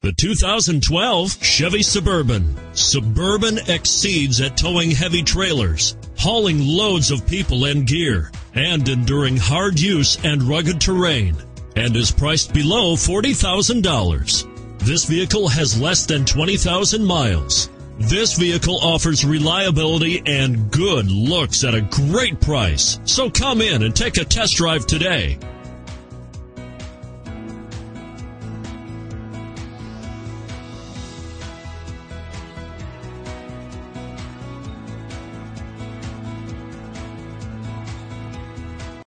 The 2012 Chevy Suburban. Suburban exceeds at towing heavy trailers, hauling loads of people and gear, and enduring hard use and rugged terrain, and is priced below $40,000. This vehicle has less than 20,000 miles. This vehicle offers reliability and good looks at a great price. So come in and take a test drive today.